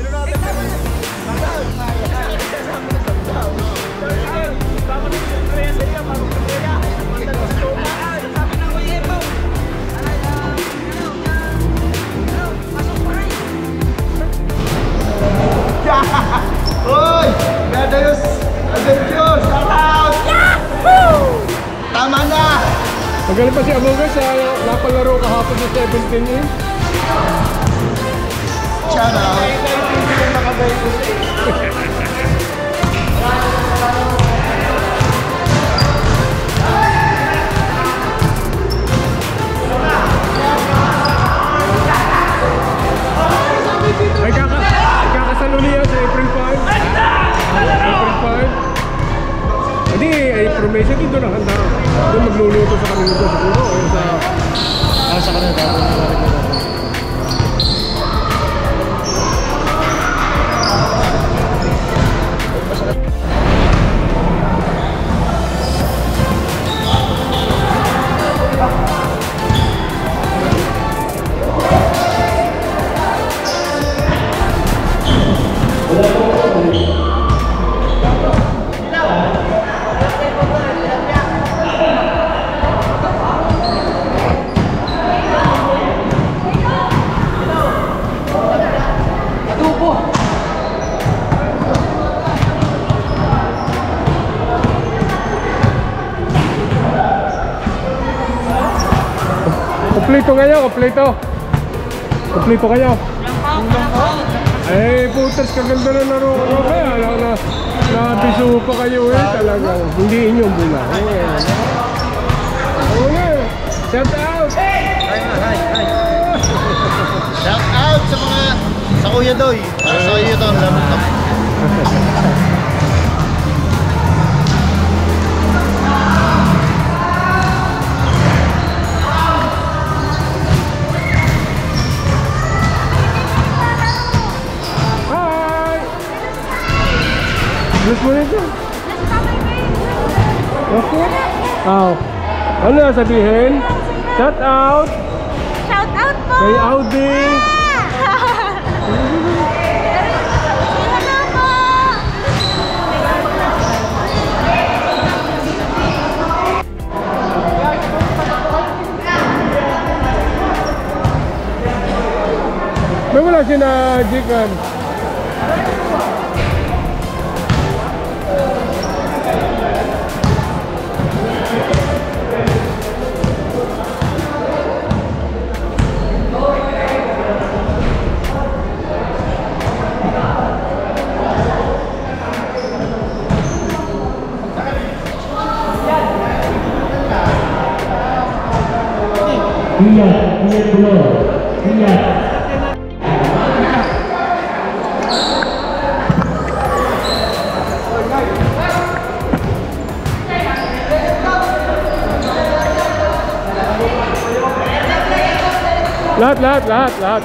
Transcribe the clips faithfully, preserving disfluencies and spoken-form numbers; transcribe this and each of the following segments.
Uy! Dadayos! Adventure! Shout out! Yahoo! Tama na! Magaling pa si Amogas sa napalaro kahapon sa seventeen inch. Shout out! Ay kaka, ay kakasalo niya sa April five. April five. Hindi, ay promesa dito na handa. Doon magluluto sa kanila siguro o sa Ah, sa kanila dapat. Kompleto kayo, kompleto. Kompleto kayo. Eh, putas kaganda na laro ko kaya na, na, nabiso pa kayo eh talaga. Hindi inyong bula. Oo nga. Shout out! Hi, hi, hi. Shout out sa mga sa Kuya Doy. Para sa iyo to, lamot to. Gusto mo nito? Ako? Oh. Ano na sabihin? Shout out! Shout out po! Kay Audi! Hello po! May wala siya na Jikan. Ingat, ingat dulu. Ingat. Lahat, lahat, lahat, lahat.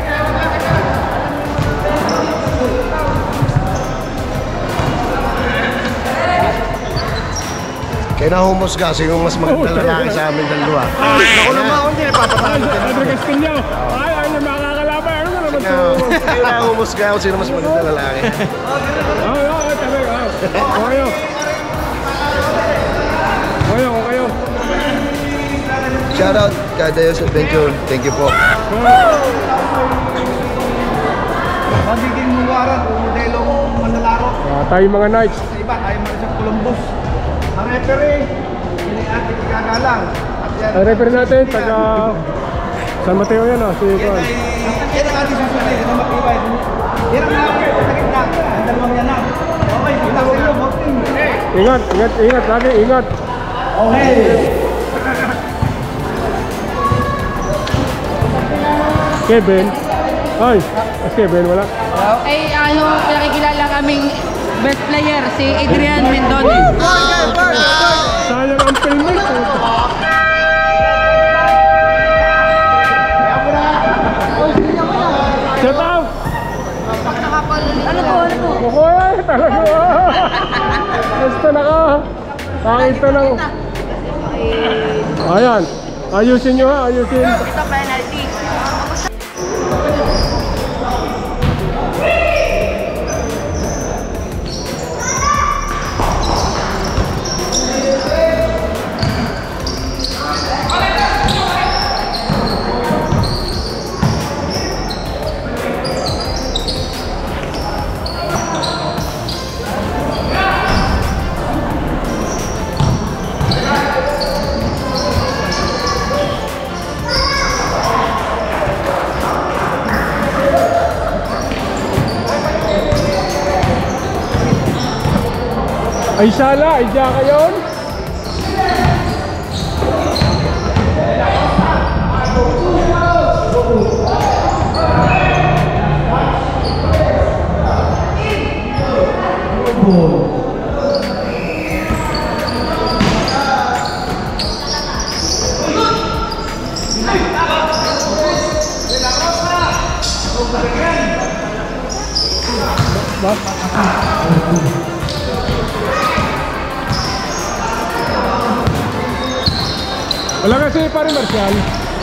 Kaya nahumusga, sino mas maganda lalaki sa amin dalawa. Ako naman ako, hindi napapatalo. Padre Castillo. Ay, ay, na makakalaban. Ano naman ito? Kaya nahumusga ako, sino mas maganda lalaki. Ay, ay, ay, tabi. O kayo. O kayo, o kayo. Shout out kay Dayo's Adventure. Thank you po. Magiging muwaran o modelong manlalaro. Ah, tayo mga knights. Sa iba, tayo mga sa Columbus. Ang referee, yun ay ating ikagalang. Ang referee natin, taga San Mateo yan ah, si Juan. Yan ang ating susunod, yan ang matibay. Yan ang mga sakit na, ang dalawang yan na. Okay, kita ko yun, boxing. Ingat, ingat, ingat, lagi ingat. Okay. Kevin. Ay, si Kevin, wala. Ay, ano, nakikilala kaming best player, si Adrian Mendon. Sayang ang filming. Shut up! Ano po, ano po? Kukuha, talaga. Basta na ka. Pakita lang. Ayan. Ayusin nyo ha, ayusin. Ito penalty. Ay sala, ay Jaka yun. Wala kasi pare Marcial.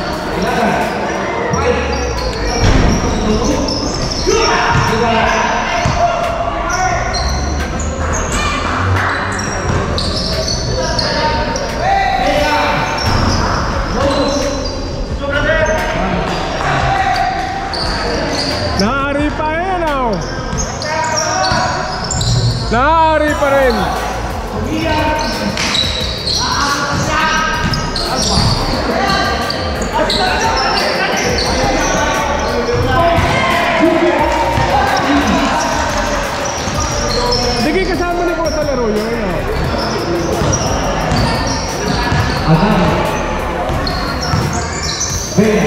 Naari pa yan oh. Naari pa rin. Sige, kasama na ko sa laro yun. Adam. Bea.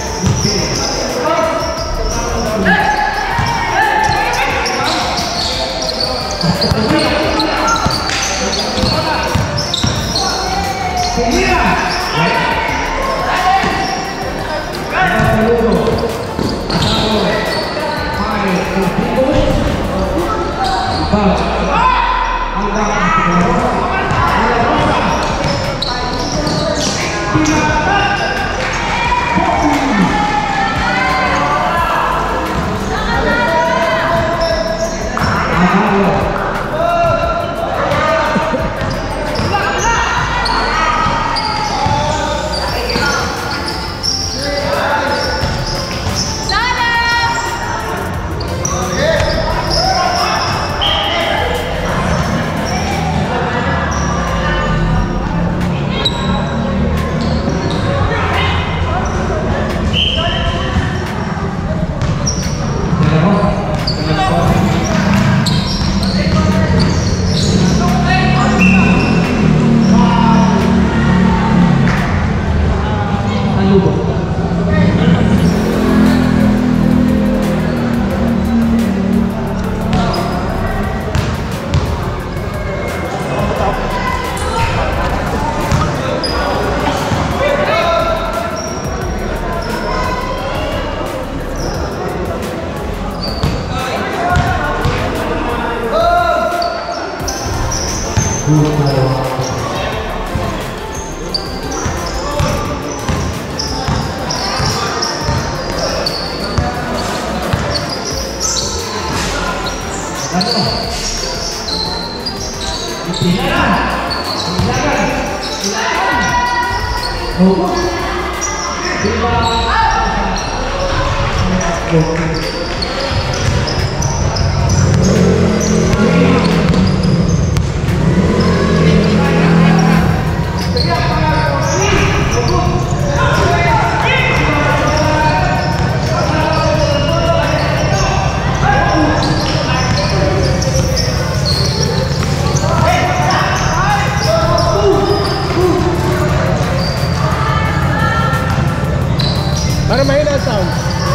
Para mahina ang sound.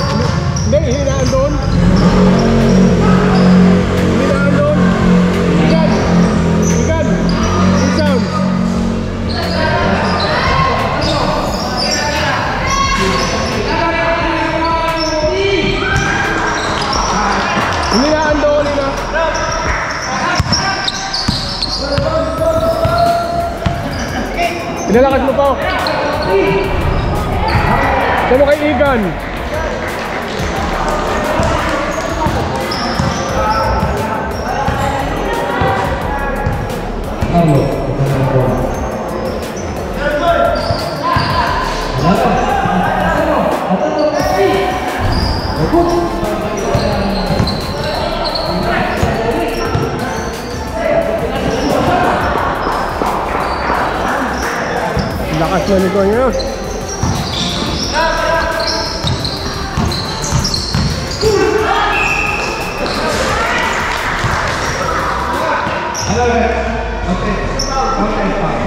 Hindi, hinaan doon. Hinaan doon. Igan. Igan. Yung sound. Hinaan doon, hina. Pinalakas mo pa. Sino kay Igan? Dayo. Lakas na nito niya. Hello. Okay. Okay, fine.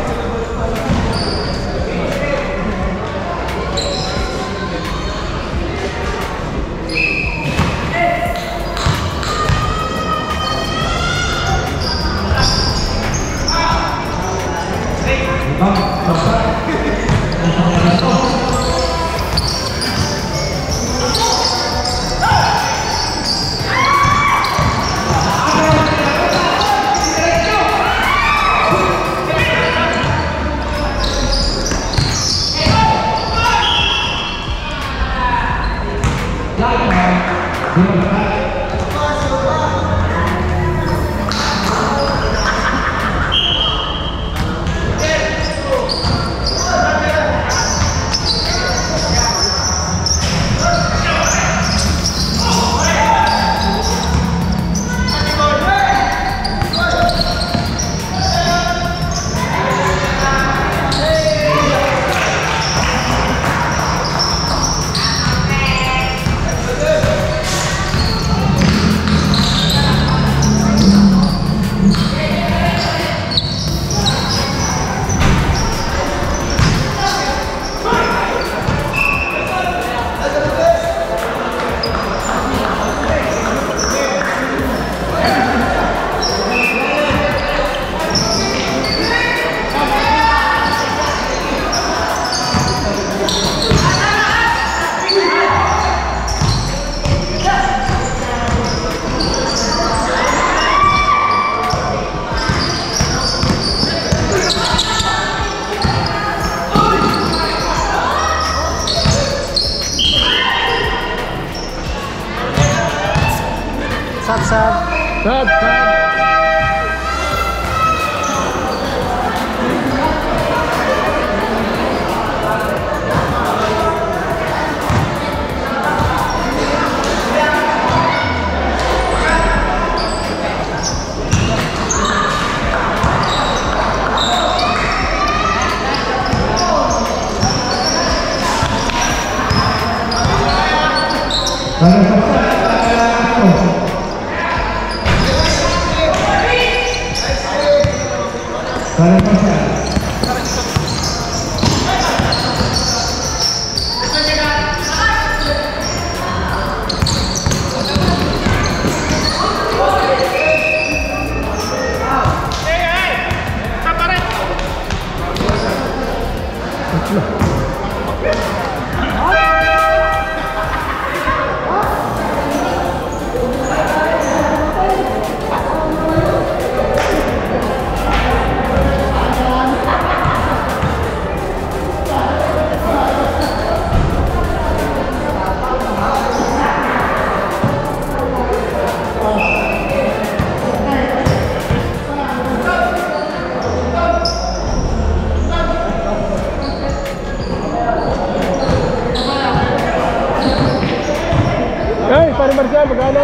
Sab, sab. Sab, sab. Hey, Padre Marcial, magkano?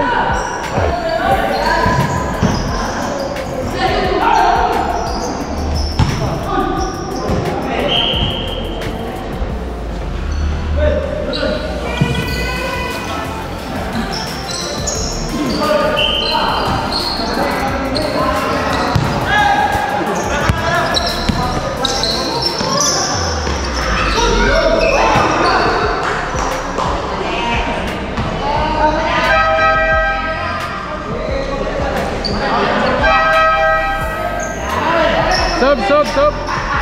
Sub, sub, sub.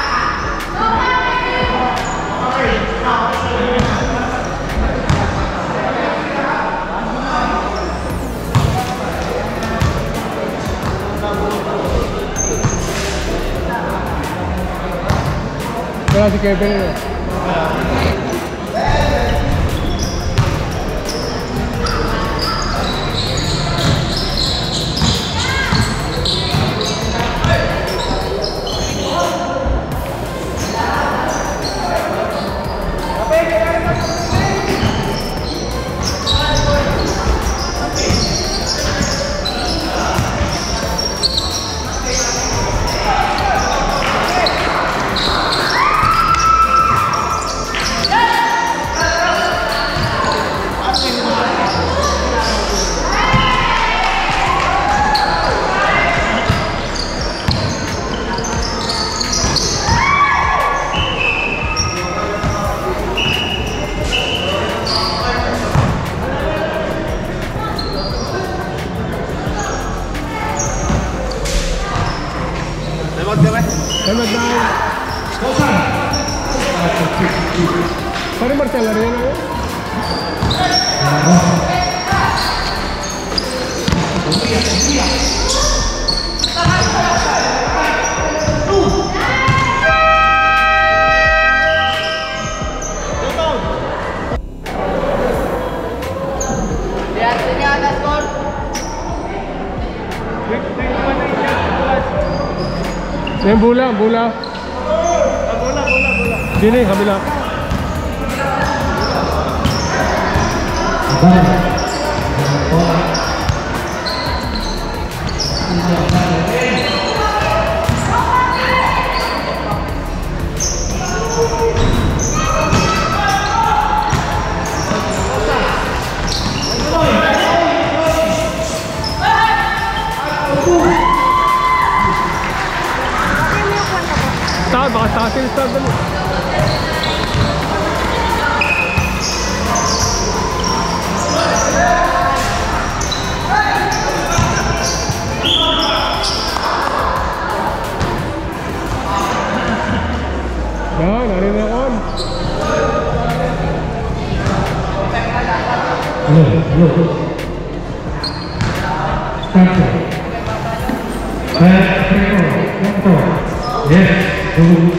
Wala si Kevin eh. Helmet down. Pare Marcel, ano yan ako? Yung bola, bola. Ah, bola, bola, bola. Sini, kabila. Start, baka tasin, start dali. Yan, narin na on. Hello, hello. Start. Back, tempo, yes, dulu.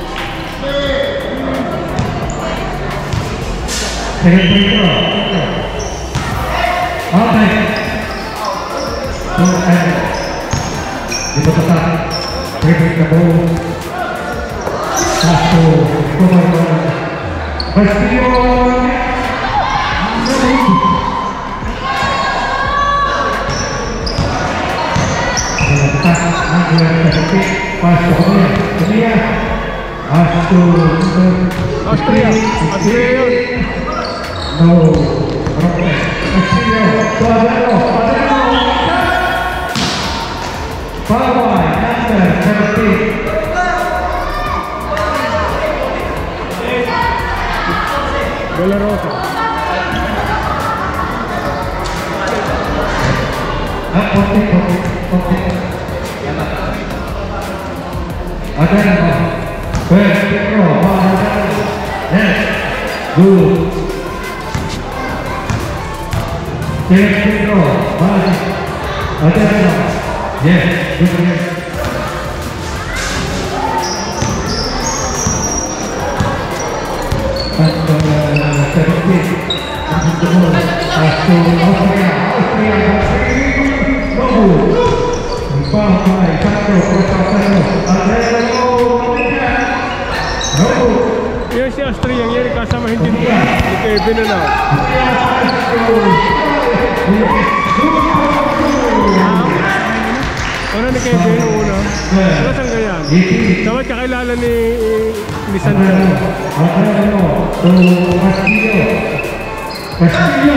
Second tempo, okay. Two and diputar, breaking the ball. Satu, dua, Castillo. Austria, Austria yun. No, Castillo, Padre, Padre, number seventeen. Bola rosa. Ah, okay, okay, okay. Ada nama, first Pedro, yes, good. Second Pedro, ada nama, yes, good. Satu seventeen, satu Austria, Austria, Austria, Bye, satu, Yan si Austria, yan kasama hindi nila. Kevin na na. Ano ni Kevin una? Ano saan ganyan? Dapat kakilala ni ni Santiago. Castillo, Castillo.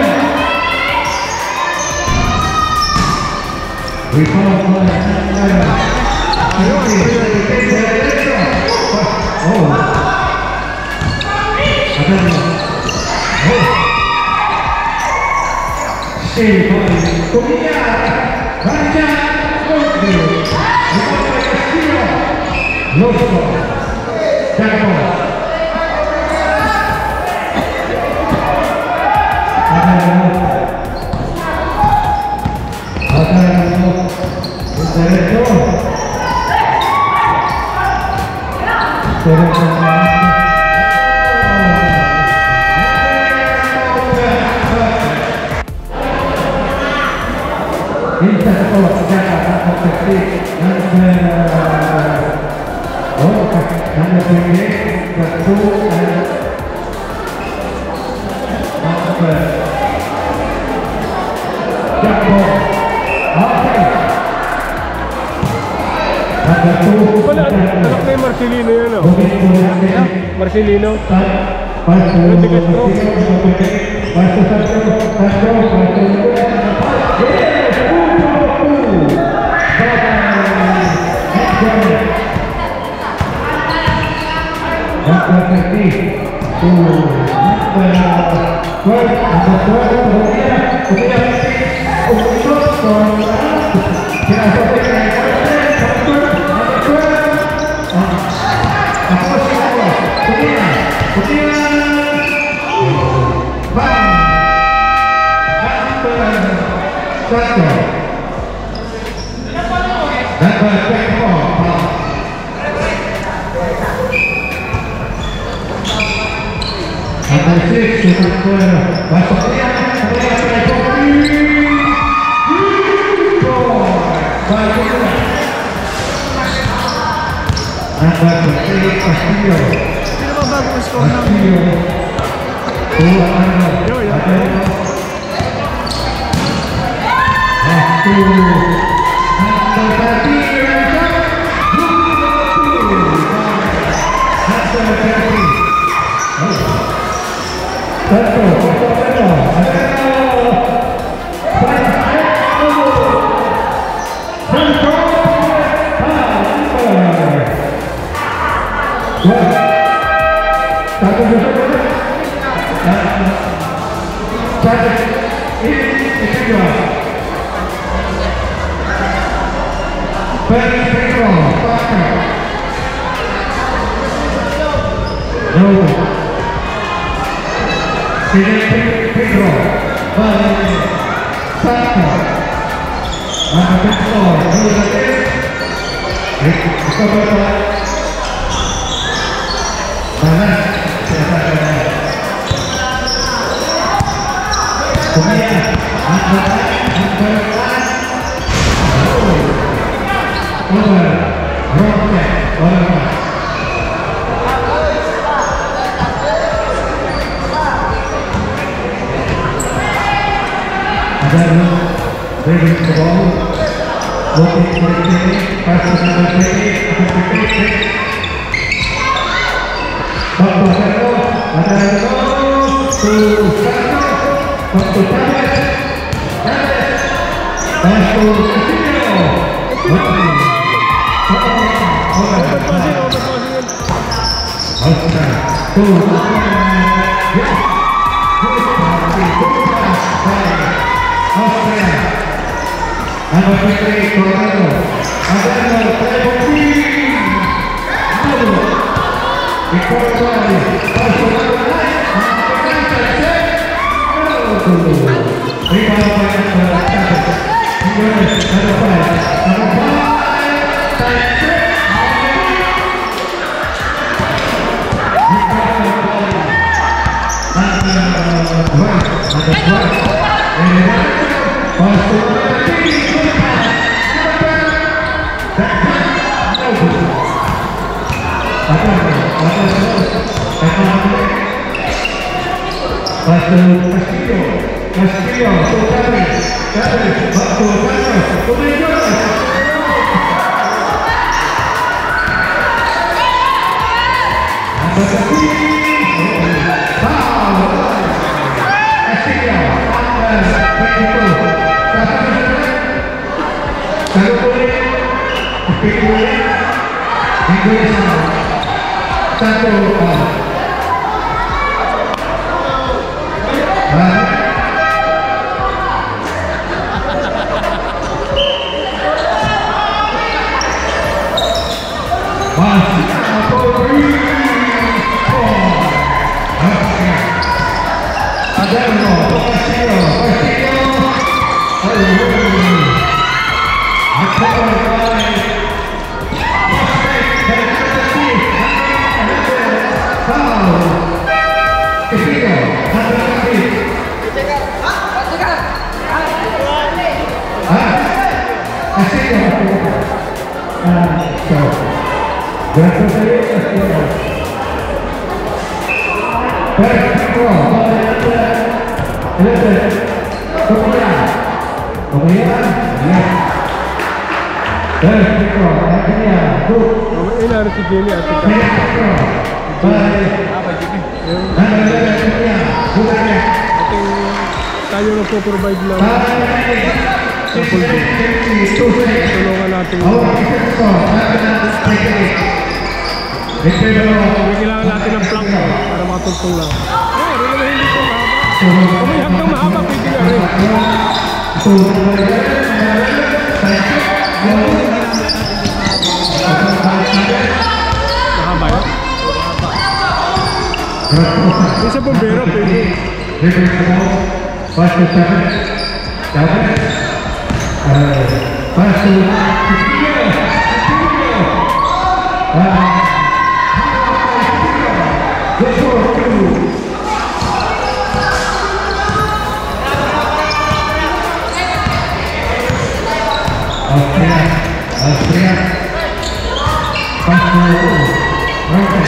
We found one. Ayo, Oh. Oh. Sei poi cominciare. Raja Castillo. Castillo. Loso. Jaka. Insta sekolah Jaka atau seksi dan oh dan begini satu dan apa Jaka oke ada tuh Pala, anak ni Marcelino yan o. Marcelino. Pasu, Pasu, pasu satu, pasu, pasu dua. Number twenty-four, foul. Number six, super square. Masuk dia, kemudian three. Four. Balik juga. Number three, Castillo. Sino ba bago score ng Castillo. Dua ano. Yo, yo. Satu. Number thirty, Jaka. Number thirty. Satu, satu, satu. Pedro, balik, satu, mana Pedro, dua lagi, kita berdoa, mana siapa kemudian, angkat, angkat, over, roket, over. Dayo, ready to ball, looking for the play, passes number twenty, Padre, ada to Jaka, back to Padre, pass to Castillo, Number three, Dayo. Dayo, play for three. Dayo. Before Padre, pass to number nine. Number nine, rebound by number seven. Number five. Number five. Time check. Number one. Number twelve. Pass to number three. Castillo, Castillo, to Padre, Padre, back to Jaka, to Dayo. Number three, foul. Castillo, number twenty-two. Satu boleh, tiga boleh, tiga sama, satu foul. Gracias a Dios, perfecto, kemudian, kemudian, ya, perfecto, akhirnya, tuh, Ini harus digini atau perfecto, baik, dan kemudian, bukannya, ating tayo nagpo-provide lang tulungan natin. Kailangan natin ng plank para matugtong lang. Eh, rin naman hindi ito mahaba. Kung may hanggang mahaba, pwede nga rin. Mahaba yun? Hindi sa bombero, pwede. Pasto seven, seven, pasto Castillo. Austria, Austria, Pastor, Robert,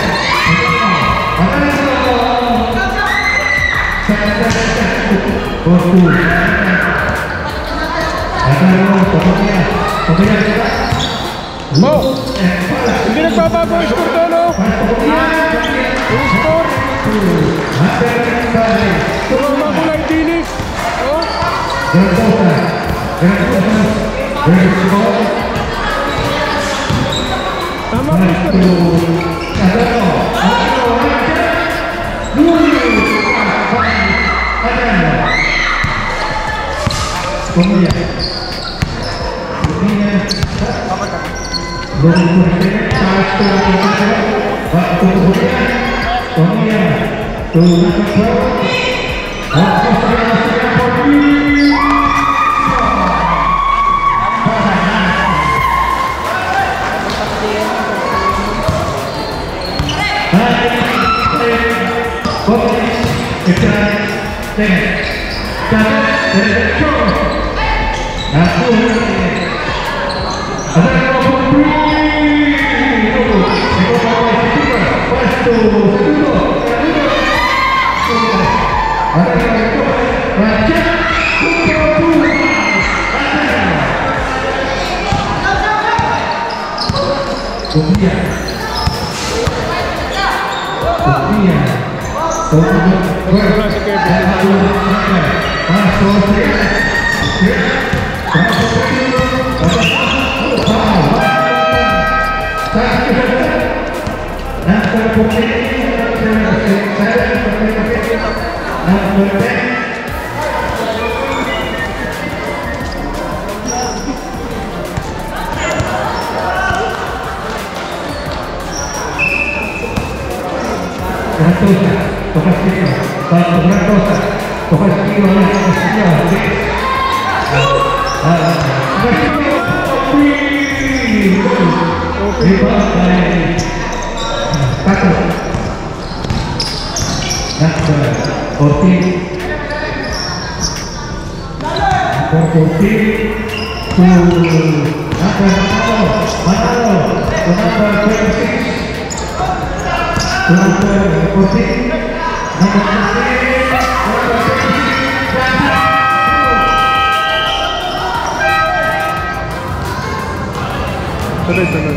Portu, Mo! Hindi nagbabago yung score doon, no? Yung score. Tumama ko lang dinis. Oh? Tama ko yung score. Kemudian, kemudian, kemudian, satu, waktu kemudian, kemudian, tujuh, waktu setengah setengah pergi. Kita, tengah, jangan berdekat. Aku ada nomor dua, itu, itu bawa tiga, pastu, kedua, ada nomor raja, kedua, kemudian, kemudian, kemudian, masuk Sunod-sunod.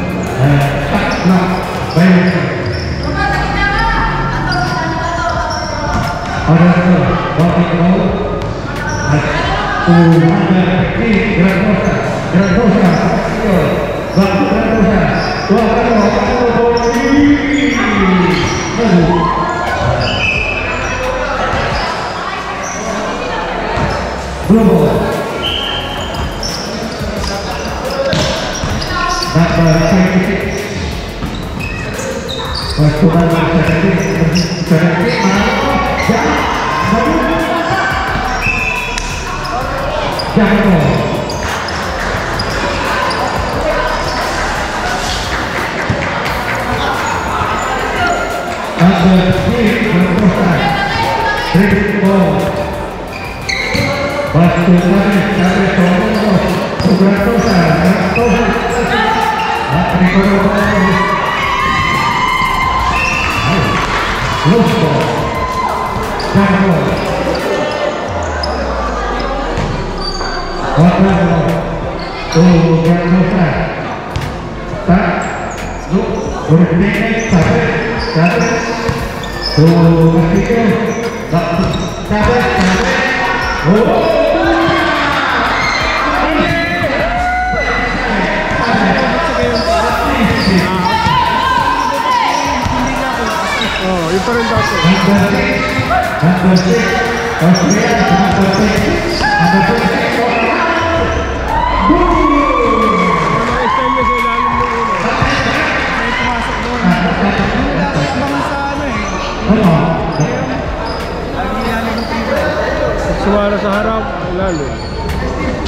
Suara sa harap, lalo.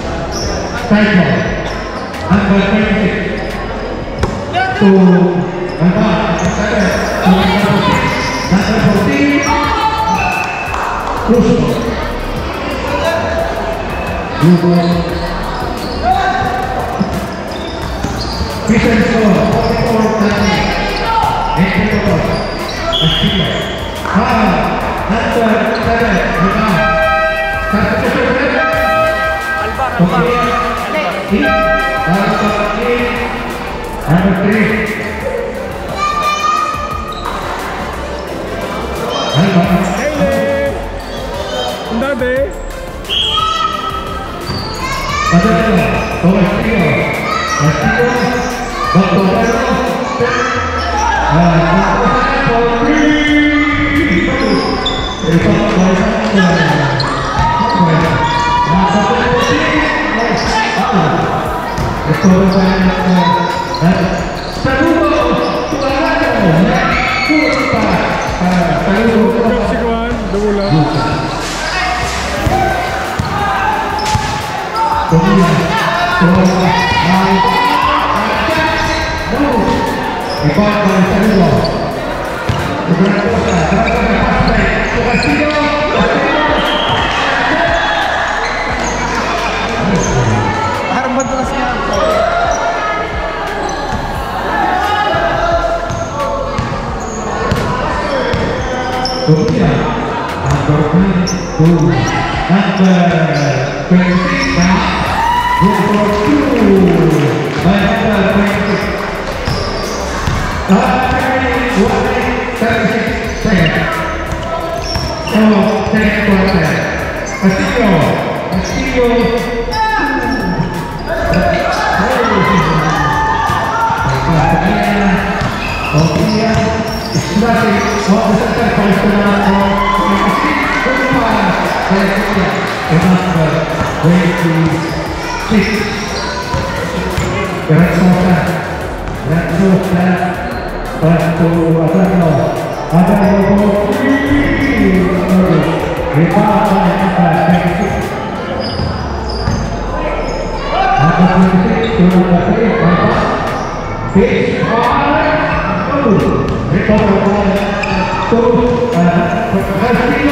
Dayo, number twenty-six, to Hele! Andate! Padre, todo Castillo, Castillo, bajo Dayo, Sikuan, dumulang. Harap madulas niya. Kemudian number twenty-two, number twenty-six, number two, number twenty-six. thirty-six seconds. Oh, ten quarter. Castillo, Castillo. Kemudian Islasi mau beserta koleksional Kumpa Koleksia Number twenty-six Reksosa Reksosa Bantu Adano Adano Ripa Koleksia twenty-six Number twenty-six Turun Bateri Bapak Fish Recover ball to Castillo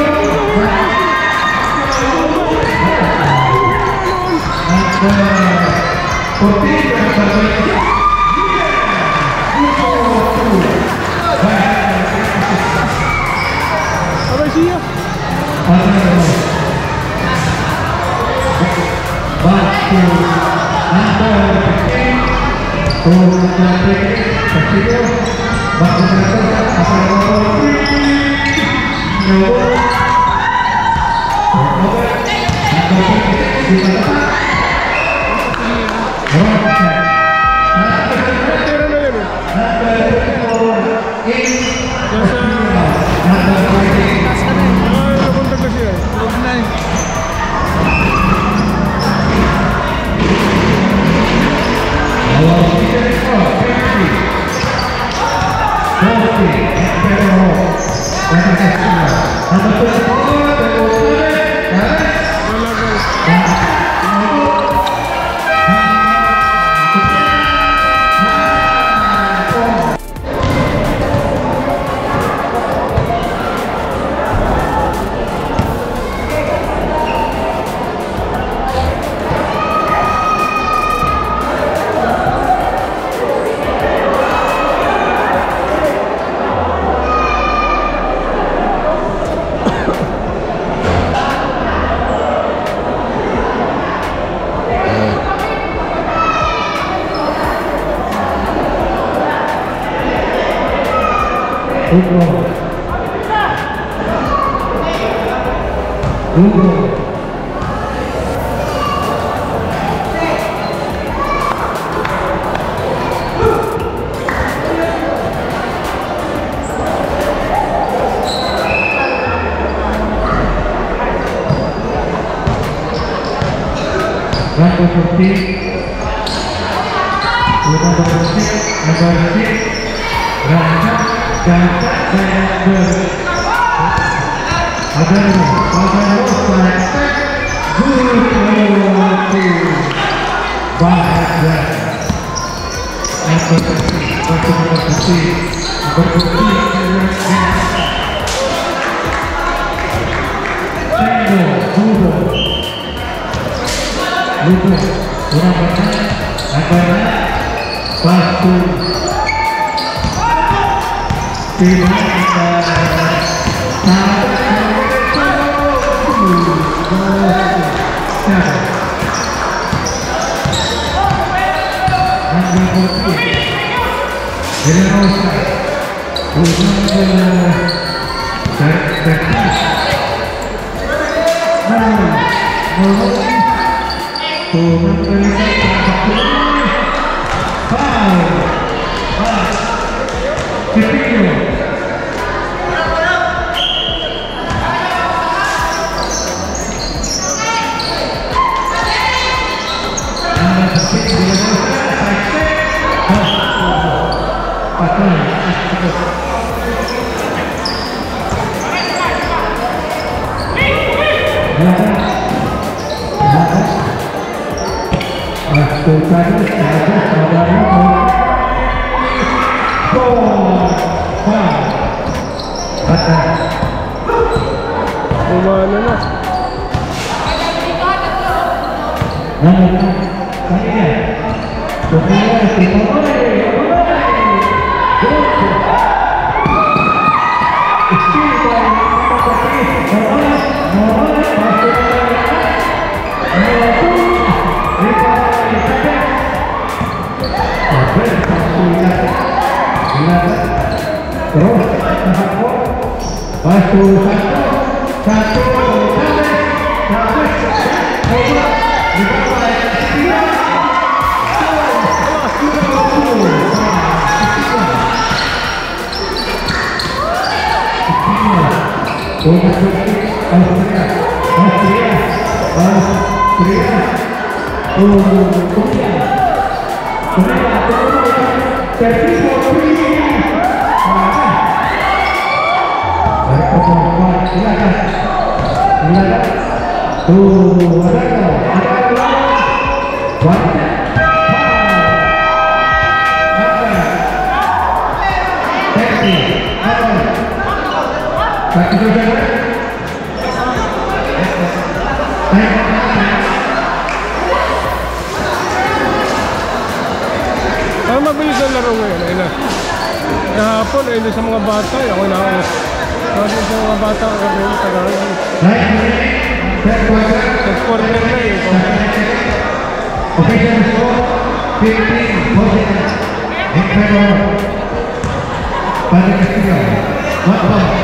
Apa sih ya? Batu Antar Castillo Batu Antar apa Hugo. Hugo. Number fifteen. Number six. Number six. Raja. Jaka Padre. Padre, Padre, Guru Padre. Number Umano na. Ah, mabilis ang laro ngayon. Ayun na. Kahapon, ayun sa mga bata. Ako na ako. Kasi sa mga bata, ako na yung tagalan. Third quarter na eh. Official score fifteen positive in favor Padre Castillo. One point.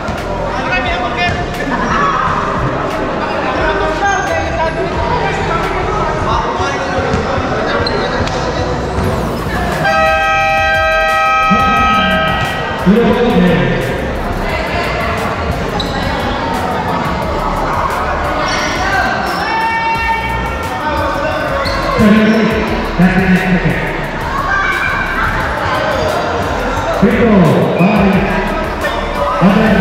Rico, by Padre.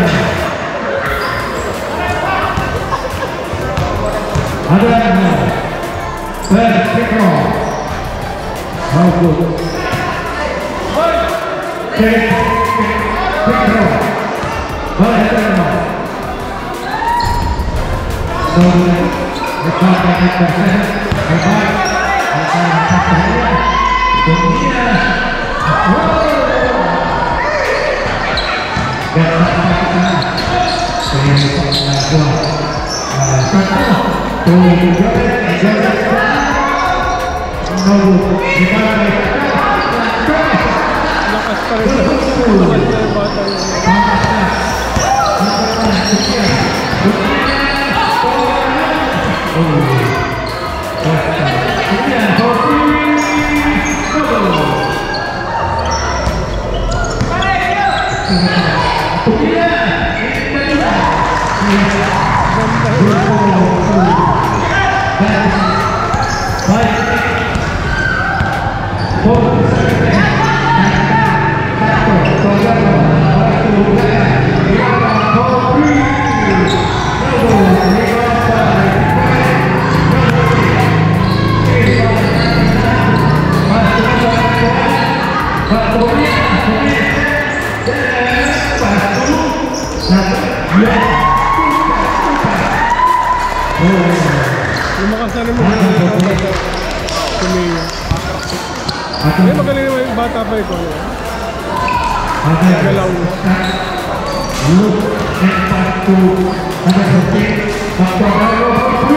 Padre, third Rico. How good. Take Rico. Padre. So, the contact is percent. Bye-bye. Lakas pa rin sa mga bata yun. Pak ano mo, Tumiyo. Eh, magaling naman yung bata pa ito. Galaw mo. Look and back to number fourteen. Dayo.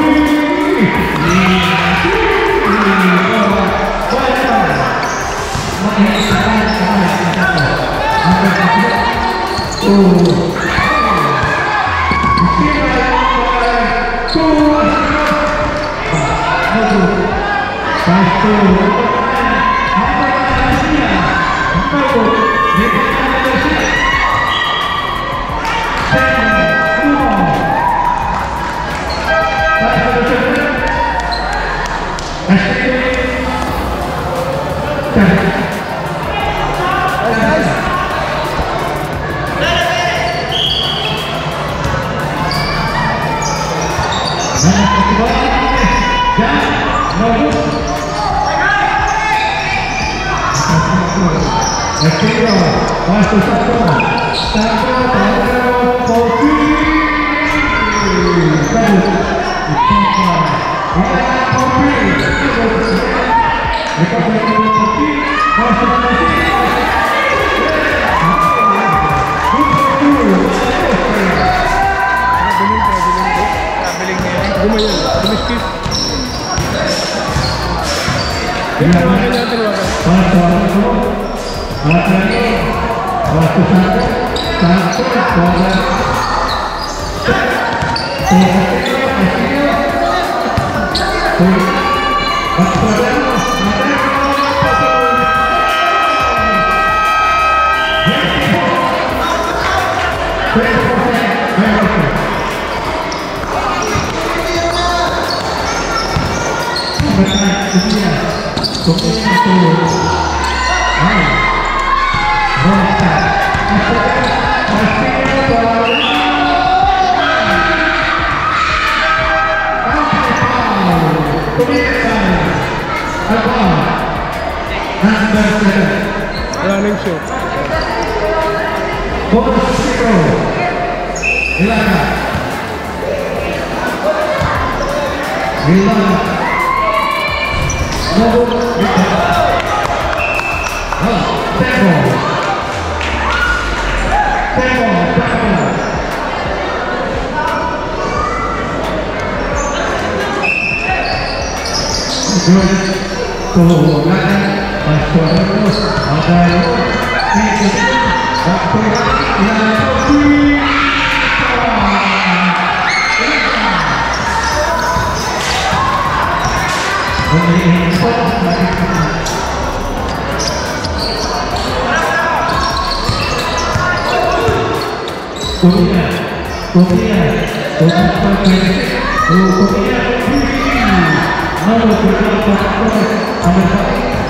Castillo, pasto satu, satu, Padre, Kopi, Dayo, Kopi, lepas dari Kopi, pasto Kopi, Lumayan, tumiskis. Ini tawagan niya, tawagan. pasto satu, Padre, pasto satu, satu, Padre, Running shot. Kopinya, kopinya, kopinya, kopinya, mau berapa ambil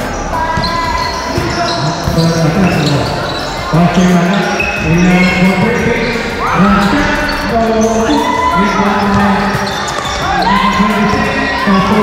bagaimana dengan kopi rasa kalau misalnya satu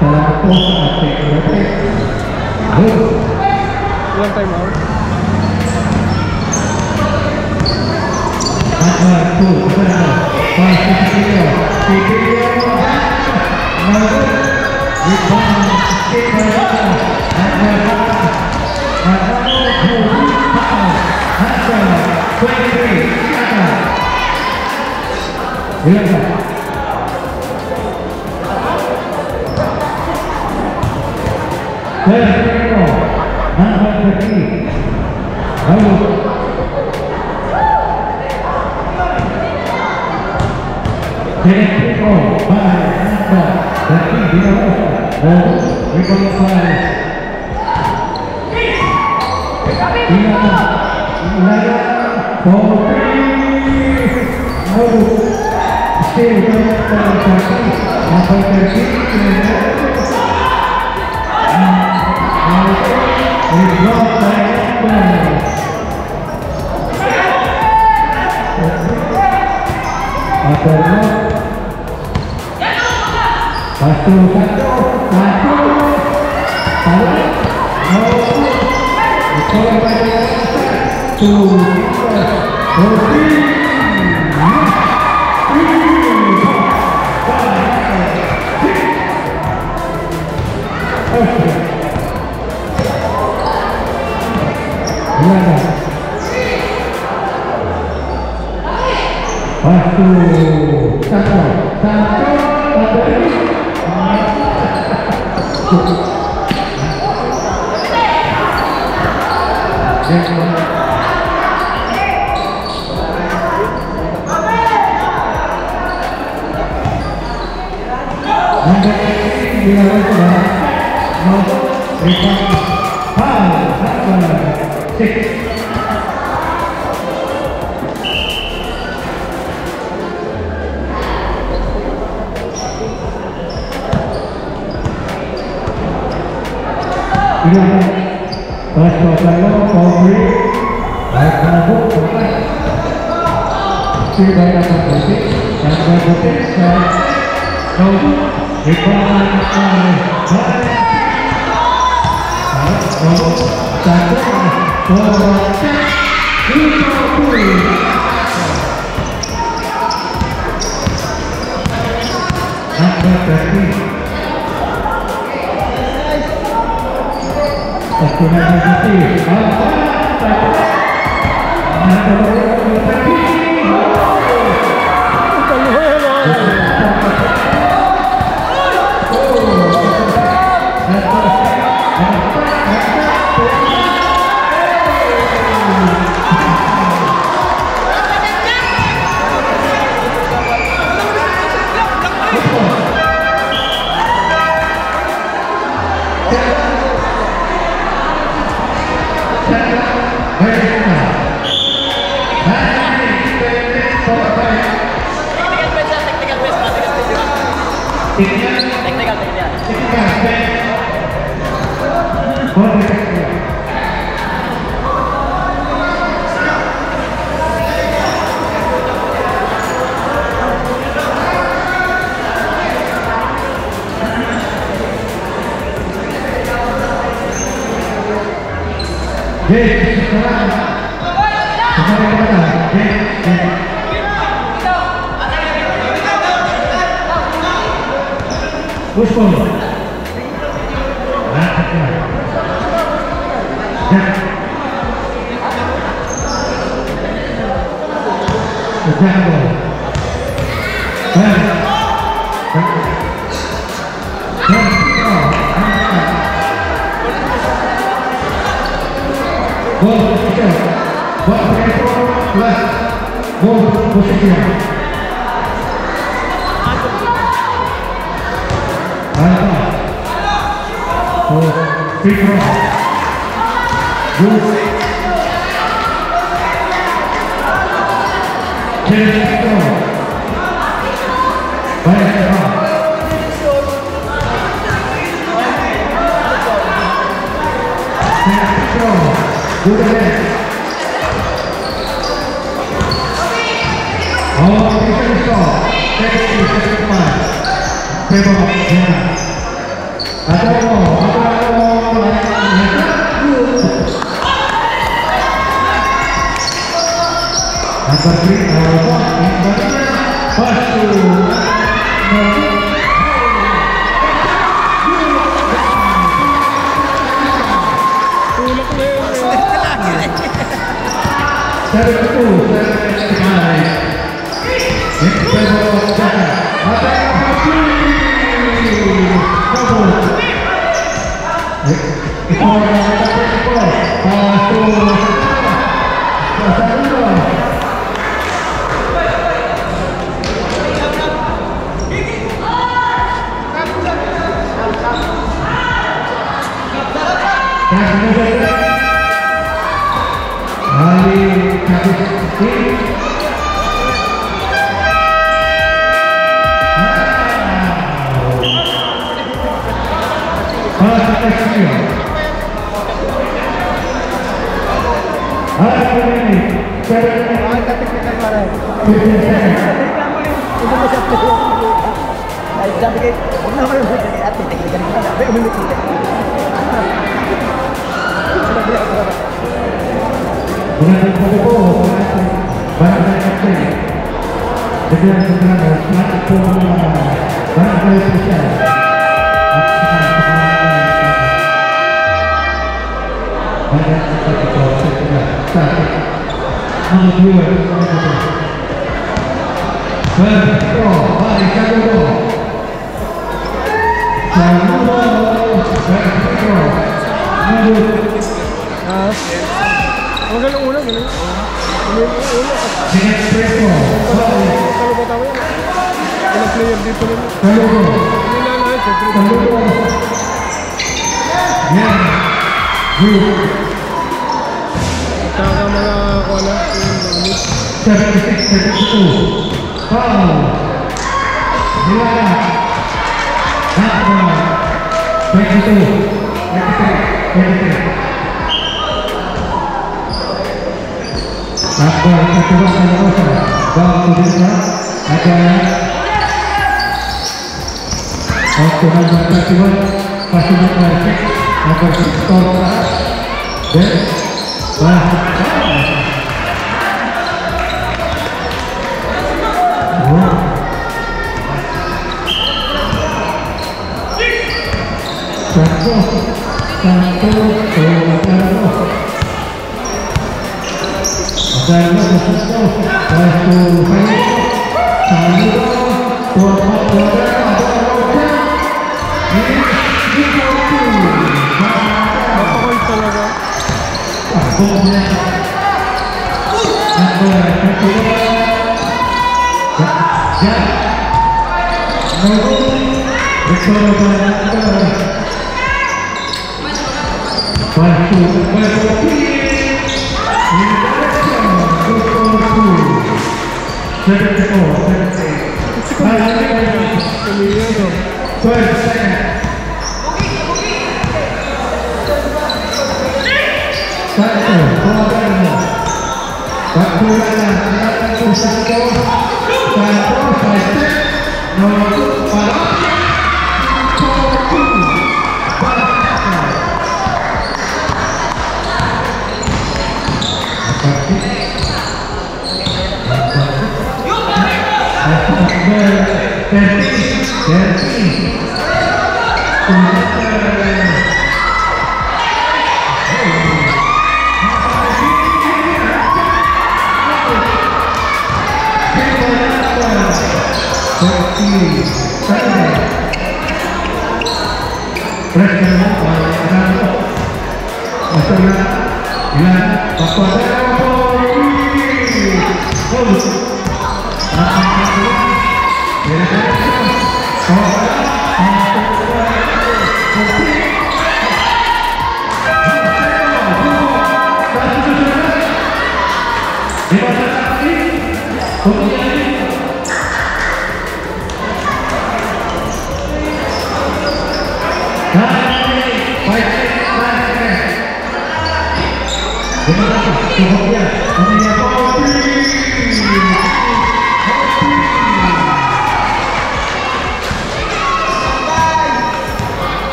seratus atik detik. One time out. Number two, Padre, Castillo, Castillo, Dayo, rebound, kick by Jaka, number one, Dayo, foul, Jaka, twenty-three, Jaka. Silakan. Castillo, number three, Dayo. Castillo, by number three, Dayo. Oh, rebound by Silakan. Silakan. For three. Oh, still number thirty, number thirty. Rebound by number. Padre, satu satu satu, Padre, no, Nicola Padre, two, four, three, three, five, six, okay. Silakan. Satu, satu, satu,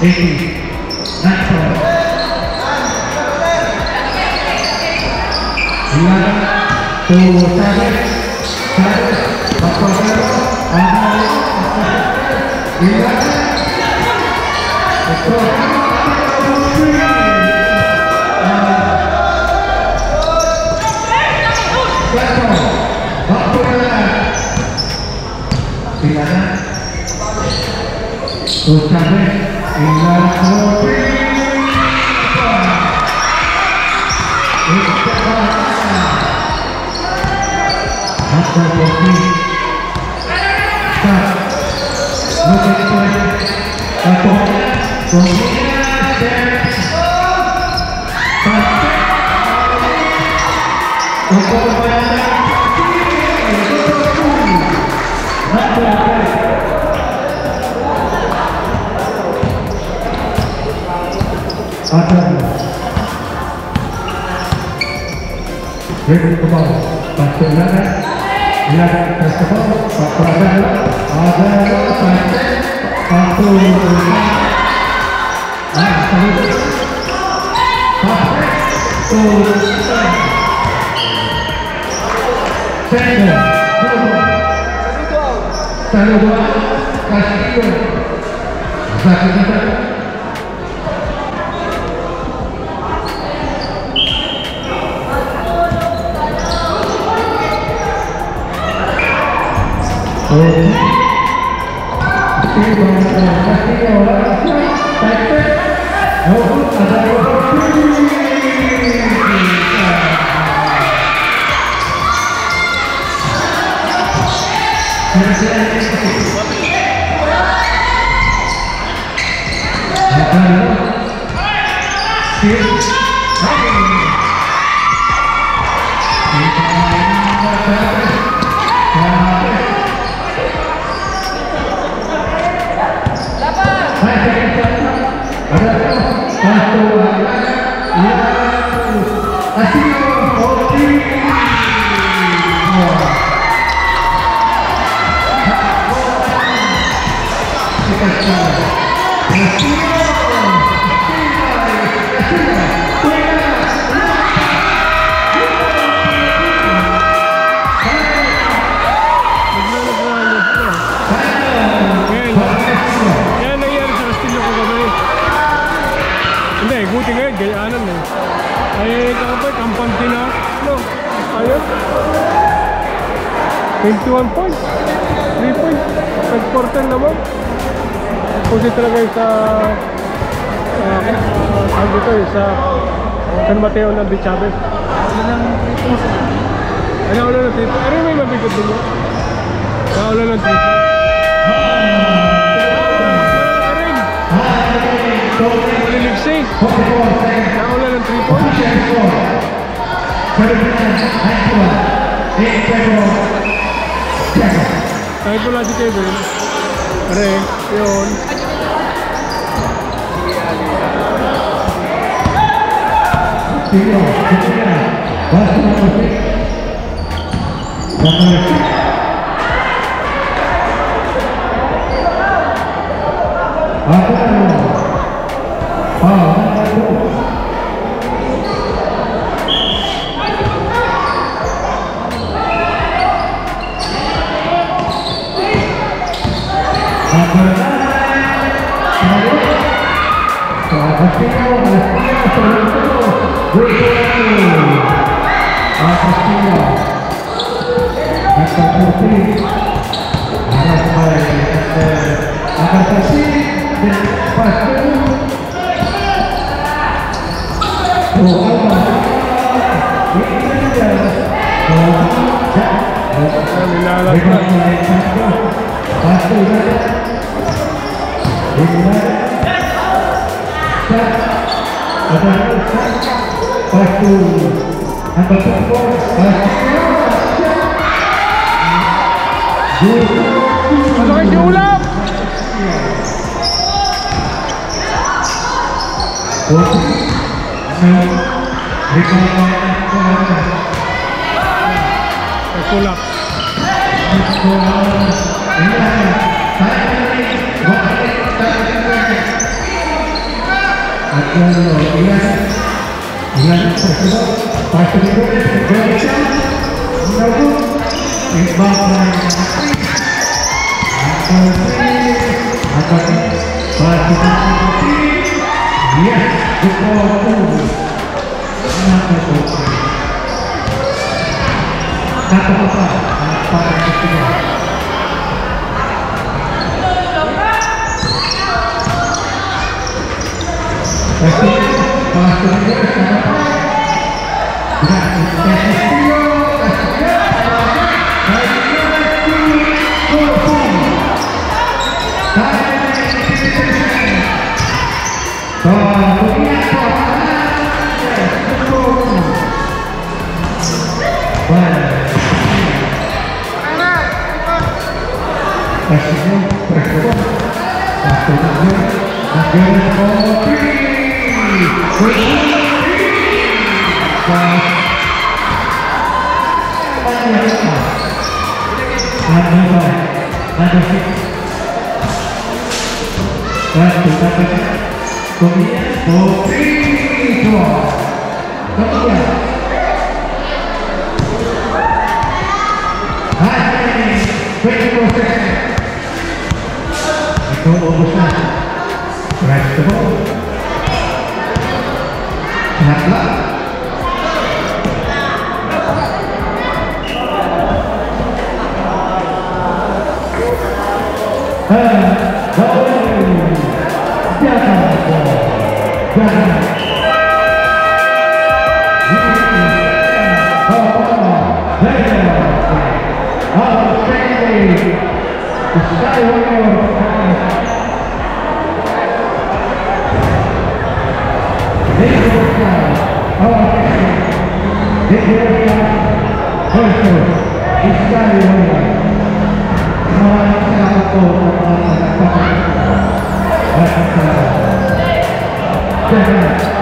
eighty. Next one. Silakan to Padre. Padre. Bapak Padre. Amal. Silakan. Betul. Silakan. Ustadz tinggal kopi. Atau kopi. Tak. Mungkin kopi. Atau kopi. Tak. Untuk bayar. Ada Ready to ball Pastor Lana Lana Festival Pastor Lana Ada Pastor Pastor Lana Ah, salut Pastor Sendo Saludo Castillo Zakita twenty-one points, three points, third quarter naman. Opposite talaga yung sa uh, uh, dito yung sa San Mateo ng De Chavez. Ano ng three points? Ano ulo ng three points? Ano may mabigot din mo? Ano ulo ng three points? Malilipsi. Ano ulo ng three points? Kahit wala si Kevin. Pare, yun. Masakit yung ulap! Nagkulap. Aguero, Ilan, Ilan tersebut, pasti boleh berbicara, namun imbang atau atau pasti dia berkau kata apa pada ketika Castillo, Castillo, Castillo, Jaka